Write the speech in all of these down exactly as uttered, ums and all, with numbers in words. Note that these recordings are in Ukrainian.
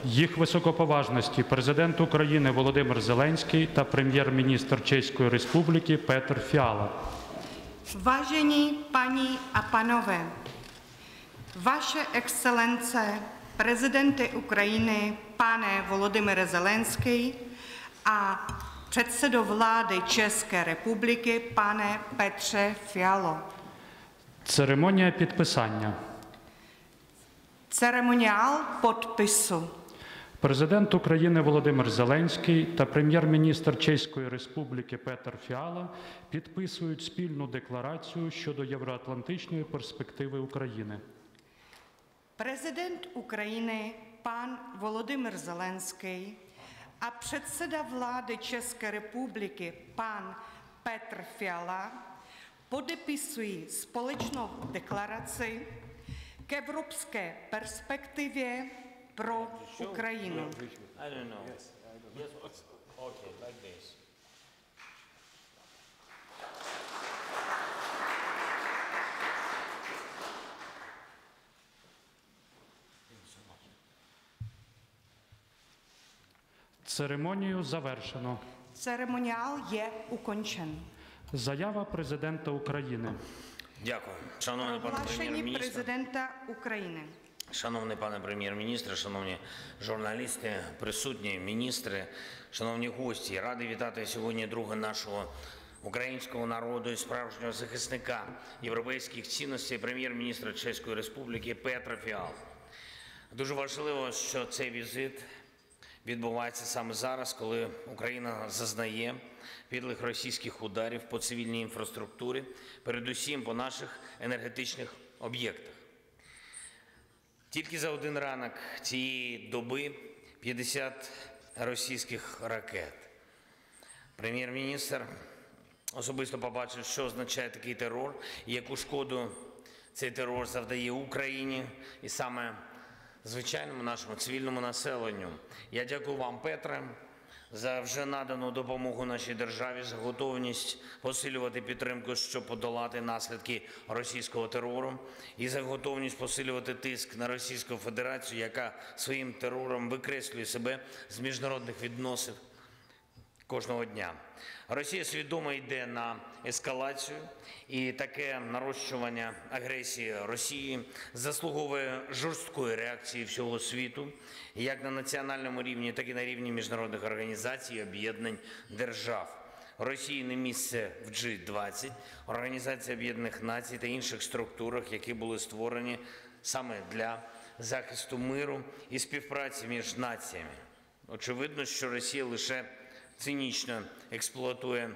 Їх високоповажності президент України Володимир Зеленський та прем'єр-міністр Чеської Республіки Петр Фіала. Vážení paní a panové, vaše excelence, prezidente Ukrajiny, pane Volodymyre Zelenský a předsedo vlády České republiky, pane Petře Fialo. Церемонія підписання. Ceremoniál podpisu. Президент України Володимир Зеленський та прем'єр-міністр Чеської Республіки Петр Фіала підписують спільну декларацію щодо євроатлантичної перспективи України. Prezident Ukrajiny, pan Volodymyr Zelenský a předseda vlády České republiky, pan Petr Fiala, podepisují společnou deklaraci k evropské perspektivě pro Ukrajinu. I don't know. Yes, yes. Okay, like this. Церемонію завершено. Ceremoniál je ukončen. Заява президента України. Дякую. Шановний пане Prohlášení прем'єр-міністр, prezidenta Ukrajiny. шановний пане прем'єр-міністр, шановні журналісти, присутні міністри, шановні гості, радий вітати сьогодні друга нашого українського народу і справжнього захисника європейських цінностей, прем'єр-міністра Чеської Республіки Петра Фіала. Дуже важливо, що цей візит відбувається саме зараз, коли Україна зазнає підлих російських ударів по цивільній інфраструктурі, передусім по наших енергетичних об'єктах. Тільки за один ранок цієї доби п'ятдесят російських ракет. Прем'єр-міністр особисто побачив, що означає такий терор, і яку шкоду цей терор завдає Україні і саме звичайному нашому цивільному населенню. Я дякую вам, Петре, за вже надану допомогу нашій державі, за готовність посилювати підтримку, щоб подолати наслідки російського терору, і за готовність посилювати тиск на Російську Федерацію, яка своїм терором викреслює себе з міжнародних відносин кожного дня. Росія свідомо йде на ескалацію, і таке нарощування агресії Росії заслуговує жорсткої реакції всього світу, як на національному рівні, так і на рівні міжнародних організацій і об'єднань держав. Росії не місце в джі двадцять, Організації Об'єднаних Націй та інших структурах, які були створені саме для захисту миру і співпраці між націями. Очевидно, що Росія лише цинічно експлуатує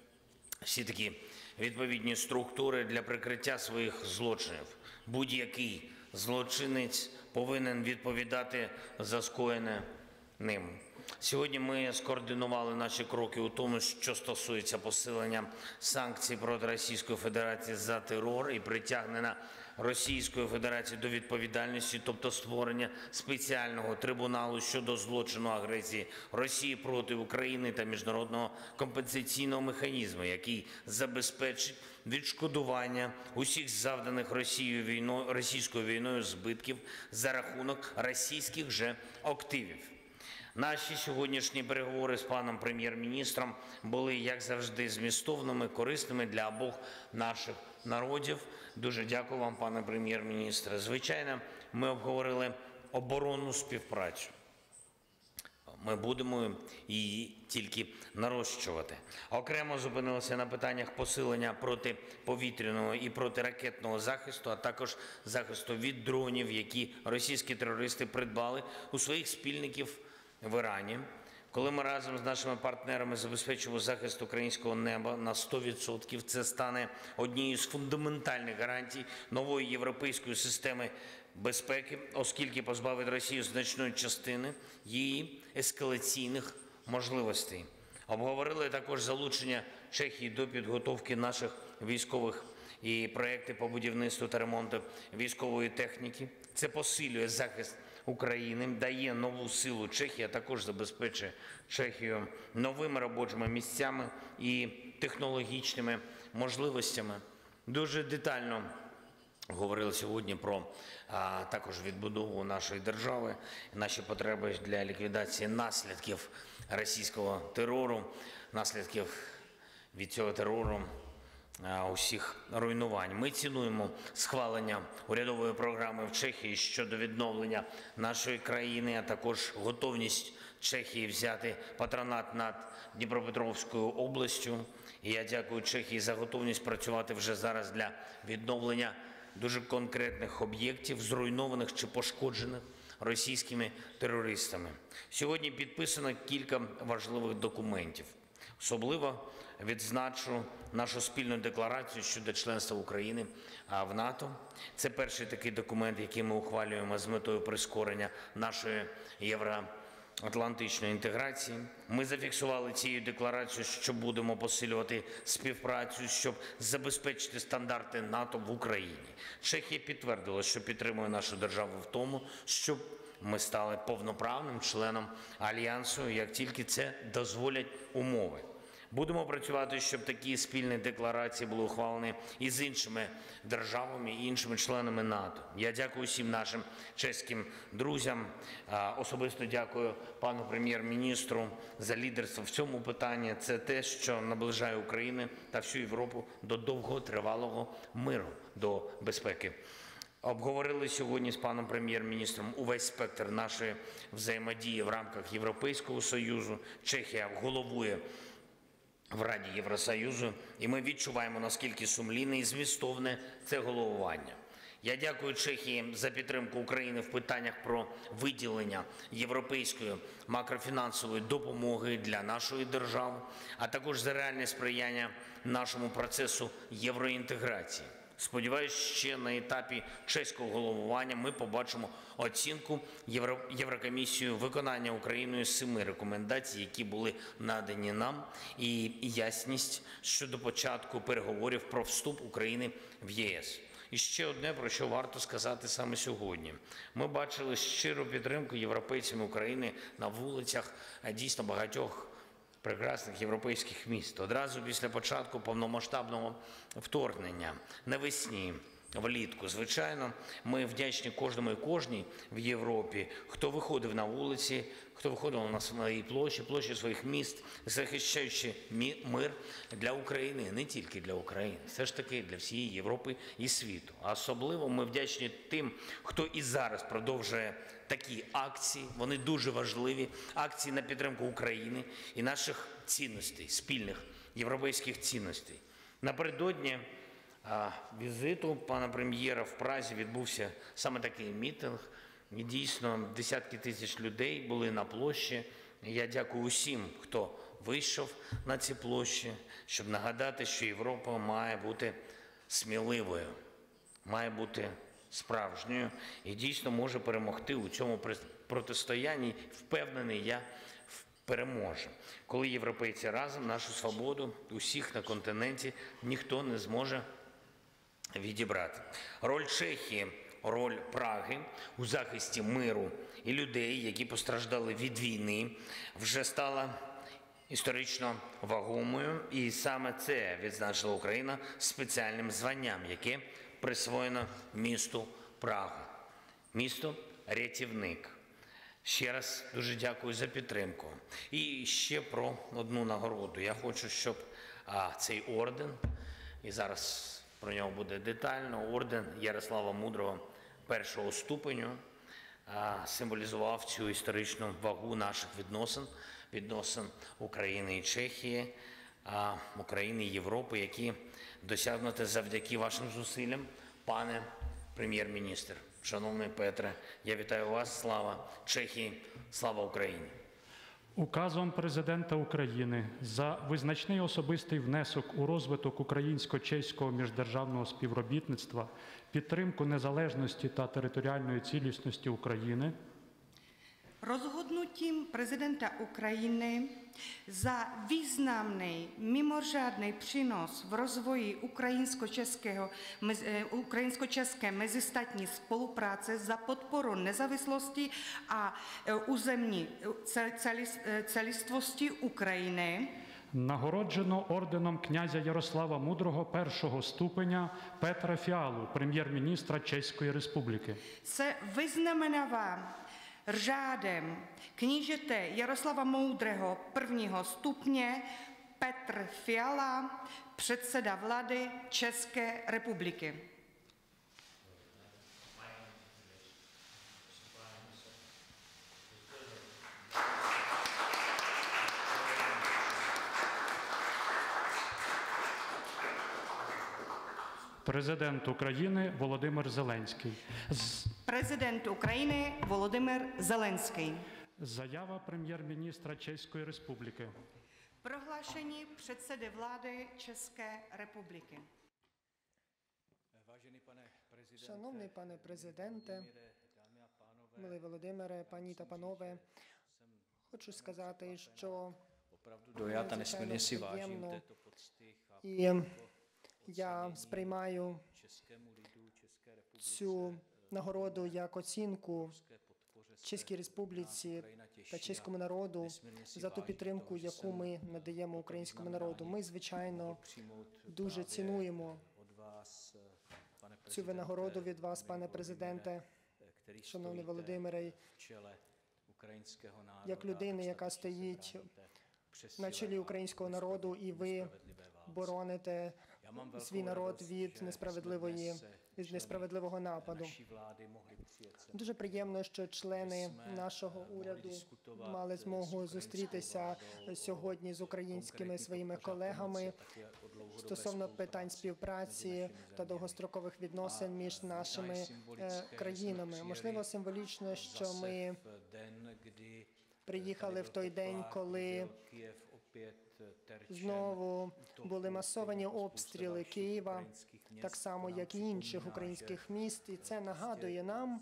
всі такі відповідні структури для прикриття своїх злочинів. Будь-який злочинець повинен відповідати за скоєне ним. Сьогодні ми скоординували наші кроки у тому, що стосується посилення санкцій проти Російської Федерації за терор і притягнення Російської Федерації до відповідальності, тобто створення спеціального трибуналу щодо злочину агресії Росії проти України та міжнародного компенсаційного механізму, який забезпечить відшкодування усіх завданих Росією війною, російською війною збитків за рахунок російських же активів. Наші сьогоднішні переговори з паном прем'єр-міністром були, як завжди, змістовними, корисними для обох наших народів. Дуже дякую вам, пане прем'єр-міністре. Звичайно, ми обговорили оборонну співпрацю. Ми будемо її тільки нарощувати. Окремо зупинилися на питаннях посилення протиповітряного і протиракетного захисту, а також захисту від дронів, які російські терористи придбали у своїх спільників в Ірані. Коли ми разом з нашими партнерами забезпечимо захист українського неба на сто відсотків, це стане однією з фундаментальних гарантій нової європейської системи безпеки, оскільки позбавить Росію значної частини її ескалаційних можливостей. Обговорили також залучення Чехії до підготовки наших військових і проекти по будівництву та ремонту військової техніки. Це посилює захист України, дає нову силу Чехії, а також забезпечує Чехію новими робочими місцями і технологічними можливостями. Дуже детально говорили сьогодні про а, також відбудову нашої держави, наші потреби для ліквідації наслідків російського терору, наслідків від цього терору, а, усіх руйнувань. Ми цінуємо схвалення урядової програми в Чехії щодо відновлення нашої країни, а також готовність Чехії взяти патронат над Дніпропетровською областю. І я дякую Чехії за готовність працювати вже зараз для відновлення дуже конкретних об'єктів, зруйнованих чи пошкоджених російськими терористами. Сьогодні підписано кілька важливих документів. Особливо відзначу нашу спільну декларацію щодо членства України в НАТО. Це перший такий документ, який ми ухвалюємо з метою прискорення нашої євроатлантичної інтеграції. Ми зафіксували цією декларацією, що будемо посилювати співпрацю, щоб забезпечити стандарти НАТО в Україні. Чехія підтвердила, що підтримує нашу державу в тому, щоб ми стали повноправним членом Альянсу, як тільки це дозволять умови. Будемо працювати, щоб такі спільні декларації були ухвалені і з іншими державами, і іншими членами НАТО. Я дякую всім нашим чеським друзям. Особисто дякую пану прем'єр-міністру за лідерство в цьому питанні. Це те, що наближає Україну та всю Європу до довготривалого миру, до безпеки. Обговорили сьогодні з паном прем'єр-міністром увесь спектр нашої взаємодії в рамках Європейського Союзу. Чехія головує в Раді Євросоюзу, і ми відчуваємо, наскільки сумлінне і змістовне це головування. Я дякую Чехії за підтримку України в питаннях про виділення європейської макрофінансової допомоги для нашої держави, а також за реальне сприяння нашому процесу євроінтеграції. Сподіваюсь, ще на етапі чеського головування ми побачимо оцінку Євро... Єврокомісією виконання Україною семи рекомендацій, які були надані нам, і ясність щодо початку переговорів про вступ України в ЄС. І ще одне, про що варто сказати саме сьогодні. Ми бачили щиру підтримку європейцями України на вулицях дійсно багатьох прекрасних європейських міст. Одразу після початку повномасштабного вторгнення, навесні, влітку. Звичайно, ми вдячні кожному і кожній в Європі, хто виходив на вулиці, хто виходив на свої площі, площі своїх міст, захищаючи мир для України, не тільки для України, все ж таки для всієї Європи і світу. А особливо ми вдячні тим, хто і зараз продовжує такі акції, вони дуже важливі, акції на підтримку України і наших цінностей, спільних європейських цінностей. Напередодні а, візиту пана прем'єра в Празі відбувся саме такий мітинг. І дійсно десятки тисяч людей були на площі. Я дякую усім, хто вийшов на ці площі, щоб нагадати, що Європа має бути сміливою, має бути справжньою і дійсно може перемогти у цьому протистоянні. Впевнений, я переможе. Коли європейці разом, нашу свободу усіх на континенті ніхто не зможе відібрати. Роль Чехії, роль Праги у захисті миру і людей, які постраждали від війни, вже стала історично вагомою. І саме це відзначила Україна спеціальним званням, яке присвоєно місту Прага. Місто рятівник. Ще раз дуже дякую за підтримку. І ще про одну нагороду. Я хочу, щоб а, цей орден, і зараз про нього буде детально, орден Ярослава Мудрого першого ступеню, а, символізував цю історичну вагу наших відносин, відносин України і Чехії, а, України і Європи, які досягнуті завдяки вашим зусиллям, пане прем'єр-міністр. Шановний Петре, я вітаю вас. Слава Чехії, слава Україні. Указом Президента України за визначний особистий внесок у розвиток українсько-чеського міждержавного співробітництва, підтримку незалежності та територіальної цілісності України, Rozhodnutím prezidenta Ukrajiny za významný mimořádný přínos v rozvoji ukrajinsko-českého, ukrajinsko-české mezistátní spolupráce za podporu nezávislosti a územní celistvosti Ukrajiny, Нагороджено орденом князя Ярослава Мудрого першого ступеня Петра Фіалу, прем'єр-міністра Чеської Республіки. Se vyznamenává řádem knížete Jaroslava Moudrého prvního stupně Petr Fiala, předseda vlády České republiky. Президент України Володимир Зеленський. З- Prezident Ukrajiny Volodymyr Zelenský. Заява прем'єр-міністра Чеської Республіки. Prohlášení předsedy vlády České republiky. Шановний пане президенте, милий Володимире, пані та панове, хочу сказати, що dojat a nesmírně si vážím приємно této pocty. Chápu і я сприймаю českému lidu, České republice, цю нагороду як оцінку české podpoře Чеській Республіці та чеському народу за ту підтримку, яку ми надаємо українському народу. Ми, звичайно, přijmout дуже цінуємо od vás, pane цю винагороду від вас, пане президенте, který шановний stojíte Володимире, v čele ukrajinského národa, як людини, tak яка stačí стоїть se bráníte přes на síle чолі українського народу, і ви spravedlivé válce. бороните Já mám velkou свій народ radost, від že несправедливої, jsme dnes від členy несправедливого нападу. naší vlády mohli přijet sem. Дуже приємно, що члени нашого уряду мали змогу зустрітися сьогодні з українськими своїми колегами стосовно питань співпраці та довгострокових відносин між нашими е, країнами. Можливо, символічно, що ми v den, kdy приїхали в той день, коли Kyjev opět terčem знову були масовані обстріли Києва, так само, як і інших українських міст. І це нагадує нам,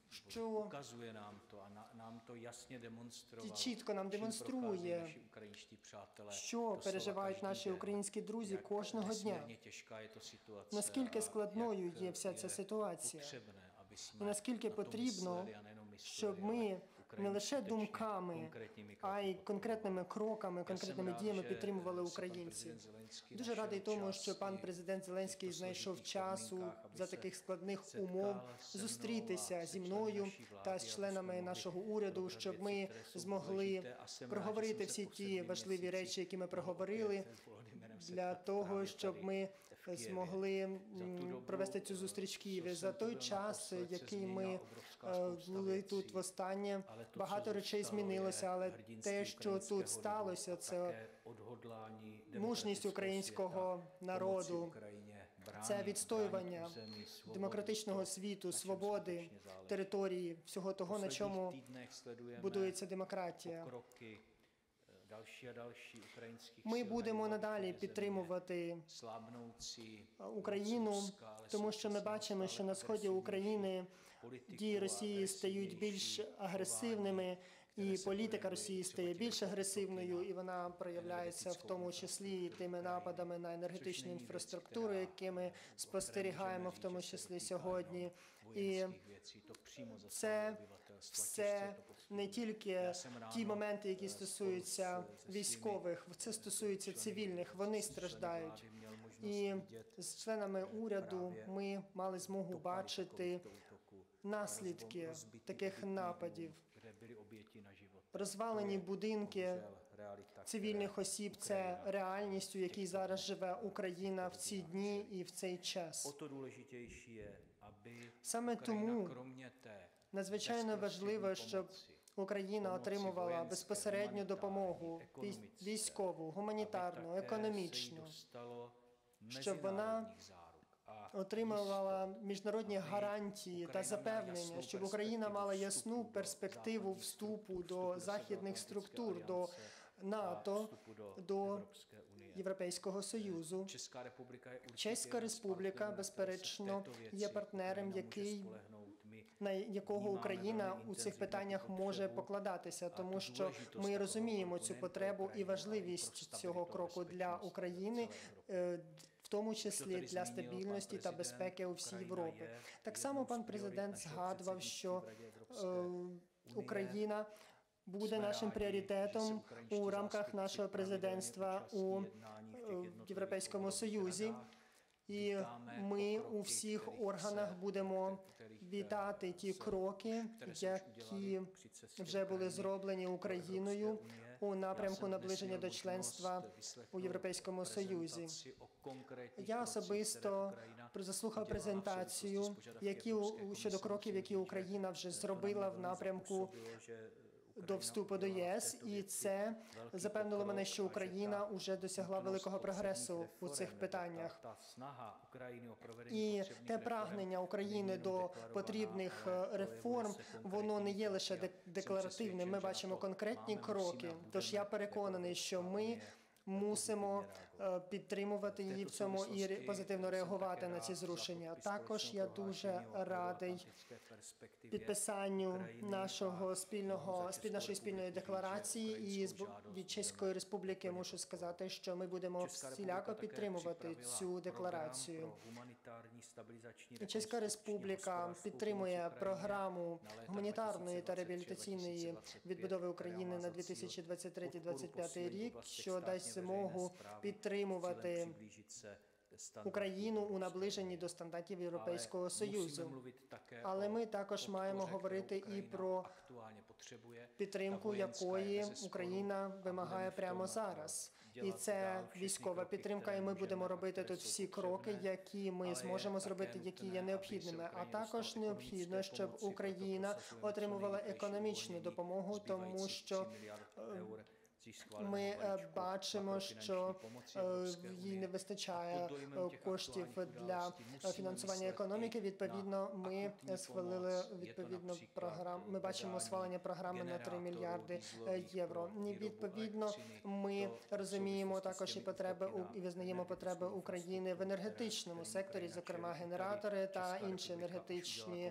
що ukazuje nám to a na, nám to jasně demonstrovalo, чітко нам čím демонструє, procházejí naši ukrajinští přátelé. що doslova переживають každý наші den. українські друзі Jak кожного дня. nesmírně těžká je to situace Наскільки a складною jak є вся ця je ситуація, potřebné, aby jsme і наскільки na to потрібно, mysleli a nejenom mysleli, щоб ale ми Україні не лише skutečně думками, konkrétními а й kroky конкретними кроками, конкретними rád, діями že підтримували si pan українців. prezident Zelenský Дуже našel радий тому, čas що пан i президент Зеленський v těchto знайшов složitých часу podmínkách, aby за se таких складних setkal умов se mnou зустрітися a зі se мною členy naší та vlády, з членами abychom нашого mohli уряду, probrat щоб věci, ми které jsou змогли důležité. A jsem rád, že проговорити jsem se всі ті poslední важливі měsíci речі, які ми mohl проговорили, opět s Volodymyrem для setkat того, právě щоб tady ми v Kyjevě. змогли м, За ту добу, провести цю зустріч в Києві. що За jsem tu той byl час, naposled, se який změnila ми obrovská е, spousta були věcí. тут востаннє, Але то, багато що речей зростало, змінилося, є але hrdinství те, що українського тут сталося, народу, а це таке одгодлані мужність демократичного українського світа, народу, помочі Україні, це бранити- відстоювання бранити землі, свободу, демократичного то, світу, на чому свободи, скutečně záleží. території, всього того, на В чому posledních týdnech sledujeme будується демократія. покроки, е, další a další українських Ми сил на будемо východě надалі země, підтримувати слабнoucí Україну, Руська, але тому що ми současně бачимо, stále що на сході агресивніші України політику, дії Росії стають більш агресивніші агресивними, chování, і které se політика projevují Росії třeba стає těmi більш útoky агресивною, на і вона проявляється в тому числі і тими нападами на енергетичну інфраструктуру, які ми спостерігаємо, в тому числі сьогодні. І це все не тільки ті моменти, які стосуються військових, це стосується цивільних, вони страждають. І з членами уряду ми мали змогу бачити наслідки таких нападів. Розвалені будинки цивільних осіб – це реальність, у якій зараз живе Україна в ці дні і в цей час. Саме тому надзвичайно важливо, щоб Україна отримувала безпосередню допомогу вій- військову, гуманітарну, економічну, щоб вона отримувала міжнародні гарантії та запевнення, щоб Україна мала ясну перспективу вступу до західних структур, до НАТО, до Європейського Союзу. Чеська Республіка, безперечно, є партнером, який, на якого Україна у цих питаннях може покладатися, тому що ми розуміємо цю потребу і важливість цього кроку для України, е, в тому числі для стабільності та безпеки у всій Європі. Так само пан президент згадував, що е, Україна буде нашим пріоритетом у рамках нашого президентства у Європейському Союзі. І ми у всіх органах будемо вітати ті кроки, які вже були зроблені Україною у напрямку наближення до членства у Європейському Союзі. Я особисто заслухав презентацію, які щодо кроків, які Україна вже зробила в напрямку до вступу до ЄС, і це запевнило мене, що Україна вже досягла великого прогресу у цих питаннях. І те прагнення України до потрібних реформ, воно не є лише декларативним, ми бачимо конкретні кроки. Тож я переконаний, що ми мусимо підтримувати її в цьому і позитивно реагувати на ці зрушення. Також я дуже радий підписанню нашого спільного, нашої спільної декларації, і від Чеської Республіки мушу сказати, що ми будемо всіляко підтримувати цю декларацію. Чеська Республіка підтримує програму гуманітарної та реабілітаційної відбудови України на дві тисячі двадцять третій - двадцять п'ятий рік, що дасть змогу підтримувати Україну у наближенні до стандартів Європейського Союзу. Але ми також маємо говорити і про підтримку, якої Україна вимагає прямо зараз. І це військова підтримка, і ми будемо робити тут всі кроки, які ми зможемо зробити, які є необхідними. А також необхідно, щоб Україна отримувала економічну допомогу, тому що ми бачимо, що їй не вистачає коштів для фінансування економіки. Відповідно, ми схвалили відповідну програму. Ми бачимо схвалення програми на три мільярди євро. Відповідно, ми розуміємо також і потреби і визнаємо потреби України в енергетичному секторі, зокрема генератори та інші енергетичні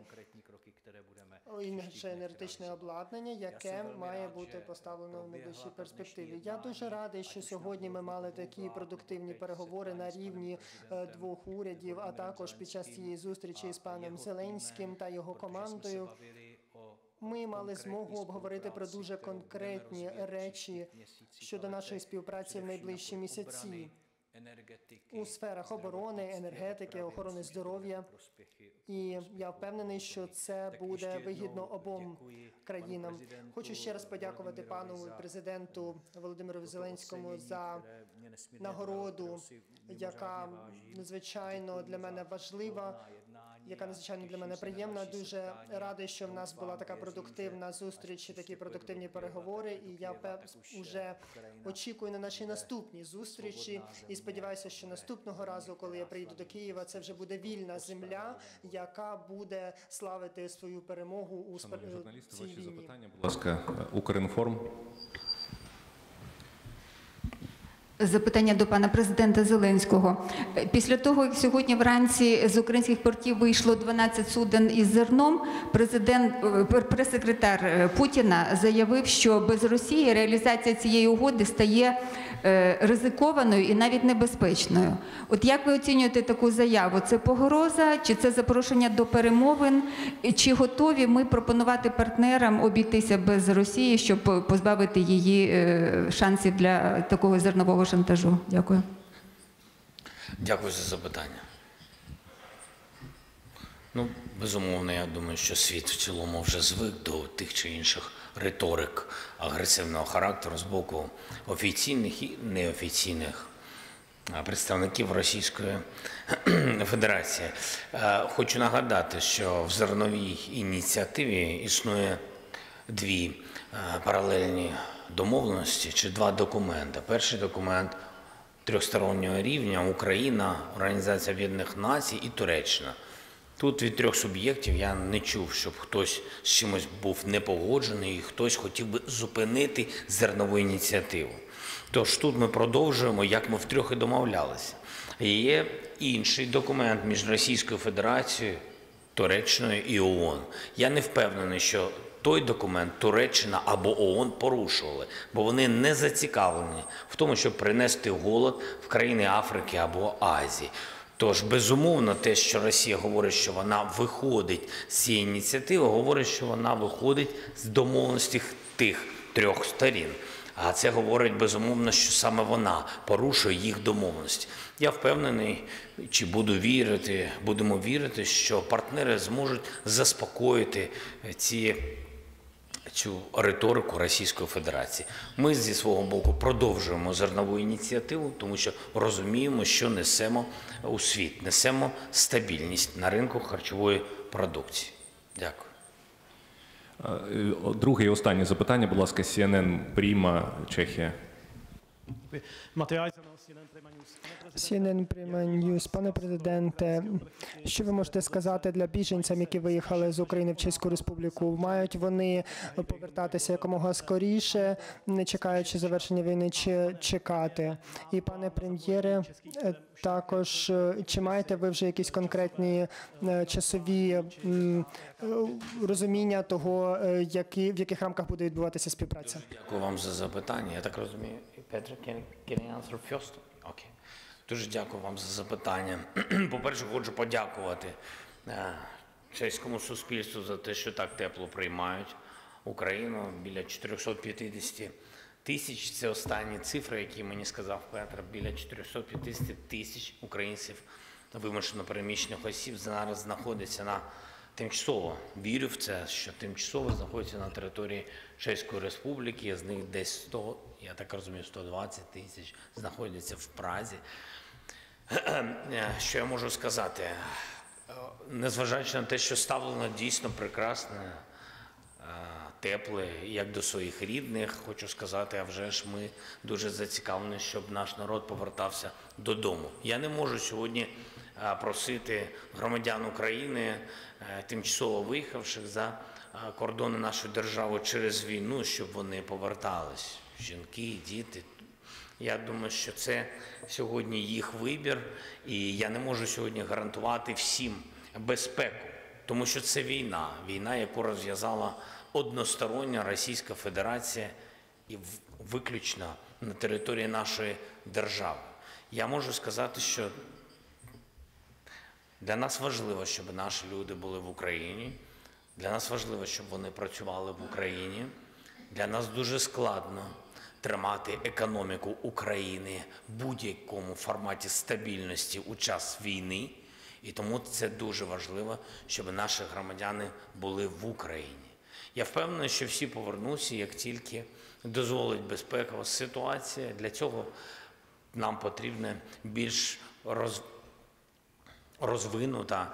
інше енергетичне обладнання, яке має бути поставлено в найближчій перспективі. Я дуже радий, що сьогодні ми мали такі продуктивні переговори на рівні двох урядів, а також під час цієї зустрічі з паном Зеленським та його командою. Ми мали змогу обговорити про дуже конкретні речі щодо нашої співпраці в найближчі місяці у сферах оборони, енергетики, охорони здоров'я. І я впевнений, що це буде вигідно обом країнам. Хочу ще раз подякувати пану президенту Володимиру Зеленському за нагороду, яка надзвичайно для мене важлива, яка надзвичайно для мене приємна. Дуже радий, що в нас була така продуктивна зустріч і такі продуктивні переговори. І я вже очікую на наші наступні зустрічі. І сподіваюся, що наступного разу, коли я приїду до Києва, це вже буде вільна земля, яка буде славити свою перемогу у цій війні. Запитання, будь ласка, Укрінформ. Запитання до пана президента Зеленського. Після того, як сьогодні вранці з українських портів вийшло дванадцять суден із зерном, президент, прес-секретар Путіна заявив, що без Росії реалізація цієї угоди стає ризикованою і навіть небезпечною. От як ви оцінюєте таку заяву? Це погроза, чи це запрошення до перемовин? Чи готові ми пропонувати партнерам обійтися без Росії, щоб позбавити її шансів для такого зернового шантажу? Дякую. Дякую за запитання. Ну, безумовно, я думаю, що світ в цілому вже звик до тих чи інших риторик агресивного характеру з боку офіційних і неофіційних представників Російської Федерації. Хочу нагадати, що в зерновій ініціативі існує дві паралельні домовленості чи два документи. Перший документ трьохстороннього рівня – Україна, Організація Об'єднаних Націй і Туреччина. Тут від трьох суб'єктів я не чув, щоб хтось з чимось був непогоджений і хтось хотів би зупинити зернову ініціативу. Тож тут ми продовжуємо, як ми втрьох і домовлялися. Є інший документ між Російською Федерацією, Туреччиною і ООН. Я не впевнений, що той документ Туреччина або ООН порушували, бо вони не зацікавлені в тому, щоб принести голод в країни Африки або Азії. Тож, безумовно, те, що Росія говорить, що вона виходить з цієї ініціативи, говорить, що вона виходить з домовленостей тих трьох сторін. А це говорить безумовно, що саме вона порушує їх домовленості. Я впевнений, чи буду вірити, будемо вірити, що партнери зможуть заспокоїти ці, цю риторику Російської Федерації. Ми зі свого боку продовжуємо зернову ініціативу, тому що розуміємо, що несемо у світ, несемо стабільність на ринку харчової продукції. Дякую. Друге і останнє запитання, будь ласка, Сі Ен Ен Пріма, Чехія. Сі Ен Ен Prima News. Пане президенте, що ви можете сказати для біженцям, які виїхали з України в Чеську Республіку? Мають вони повертатися якомога скоріше, не чекаючи завершення війни, чи чекати? І, пане прем'єре, також, чи маєте ви вже якісь конкретні часові розуміння того, які, в яких рамках буде відбуватися співпраця? Дякую вам за запитання. Я так розумію, Петро, can, can I answer first? Окей. Дуже дякую вам за запитання. По-перше, хочу подякувати чеському суспільству за те, що так тепло приймають Україну. Біля чотириста п'ятдесят тисяч – це останні цифри, які мені сказав Петро. Біля чотириста п'ятдесят тисяч українців, вимушено переміщених осіб, зараз знаходяться на тимчасово. Вірю в це, що тимчасово знаходяться на території Чеської Республіки. З них десь сто, я так розумію, сто двадцять тисяч знаходяться в Празі. Що я можу сказати? Незважаючи на те, що ставлено дійсно прекрасне, тепле, як до своїх рідних, хочу сказати, а вже ж ми дуже зацікавлені, щоб наш народ повертався додому. Я не можу сьогодні просити громадян України, тимчасово виїхавших за кордони нашої держави через війну, щоб вони повертались. Жінки, діти. Я думаю, що це сьогодні їх вибір, і я не можу сьогодні гарантувати всім безпеку, тому що це війна, війна, яку розв'язала одностороння Російська Федерація і виключно на території нашої держави. Я можу сказати, що для нас важливо, щоб наші люди були в Україні, для нас важливо, щоб вони працювали в Україні, для нас дуже складно тримати економіку України в будь-якому форматі стабільності у час війни. І тому це дуже важливо, щоб наші громадяни були в Україні. Я впевнений, що всі повернуться, як тільки дозволить безпекова ситуація. Для цього нам потрібна більш роз... розвинута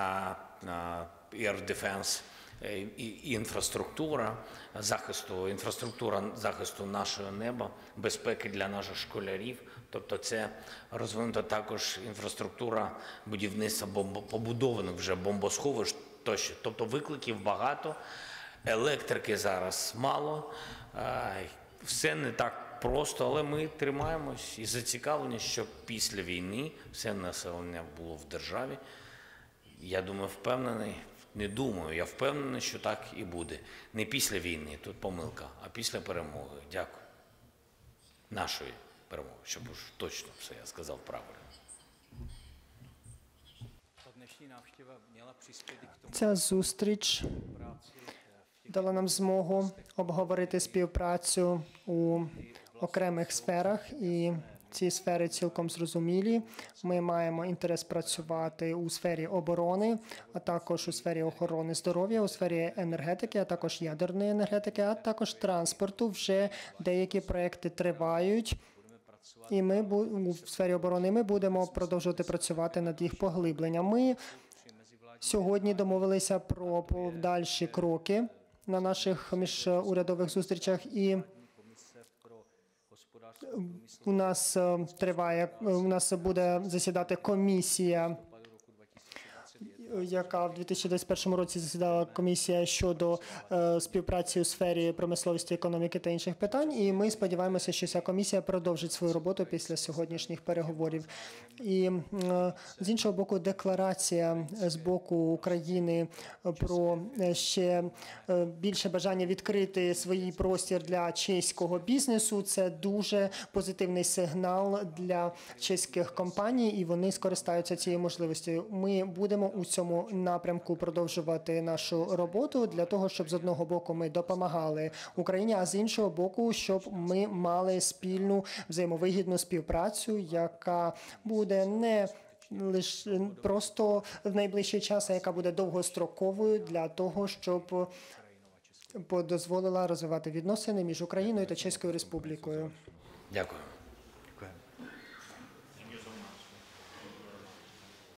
Air Defense інфраструктура захисту, інфраструктура захисту нашого неба, безпеки для наших школярів. Тобто це розвинута також інфраструктура будівництва побудованих вже бомбосховищ тощо. Тобто викликів багато, електрики зараз мало, все не так просто, але ми тримаємось і зацікавлені, щоб після війни все населення було в державі. Я думаю, впевнений, не думаю, я впевнений, що так і буде. Не після війни, тут помилка, а після перемоги. Дякую. Нашої перемоги, щоб уж точно все я сказав правильно. Ця зустріч дала нам змогу обговорити співпрацю у окремих сферах, і ці сфери цілком зрозумілі. Ми маємо інтерес працювати у сфері оборони, а також у сфері охорони здоров'я, у сфері енергетики, а також ядерної енергетики, а також транспорту. Вже деякі проекти тривають, і ми в сфері оборони ми будемо продовжувати працювати над їх поглибленням. Ми сьогодні домовилися про подальші кроки на наших міжурядових зустрічах, і у нас триває, у нас буде засідати комісія, яка в дві тисячі двадцять першому році засідала комісія щодо е, співпраці у сфері промисловості, економіки та інших питань. І ми сподіваємося, що ця комісія продовжить свою роботу після сьогоднішніх переговорів. І е, з іншого боку, декларація з боку України про ще е, більше бажання відкрити свій простір для чеського бізнесу – це дуже позитивний сигнал для чеських компаній, і вони скористаються цією можливістю. Ми будемо у цьому цьому напрямку продовжувати нашу роботу для того, щоб з одного боку ми допомагали Україні, а з іншого боку, щоб ми мали спільну взаємовигідну співпрацю, яка буде не лише просто в найближчий час, а яка буде довгостроковою для того, щоб дозволила розвивати відносини між Україною та Чеською Республікою. Дякую.